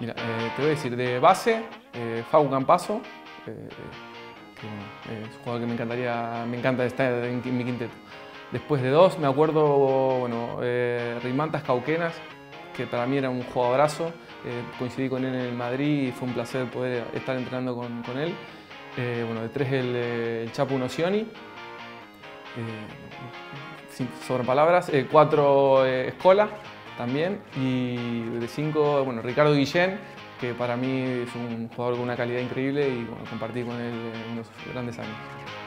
Mira, te voy a decir, de base, Facu Campazzo, que bueno, es un jugador que me encanta estar en mi quinteto. Después de dos, me acuerdo, bueno, Rimantas Cauquenas, que para mí era un jugadorazo. Coincidí con él en el Madrid y fue un placer poder estar entrenando con él. Bueno, de tres, el Chapu Nocioni. Sin sobre palabras. Cuatro, Escola también. Y de cinco, bueno, Ricardo Guillén, que para mí es un jugador con una calidad increíble y bueno, compartí con él en unos grandes años.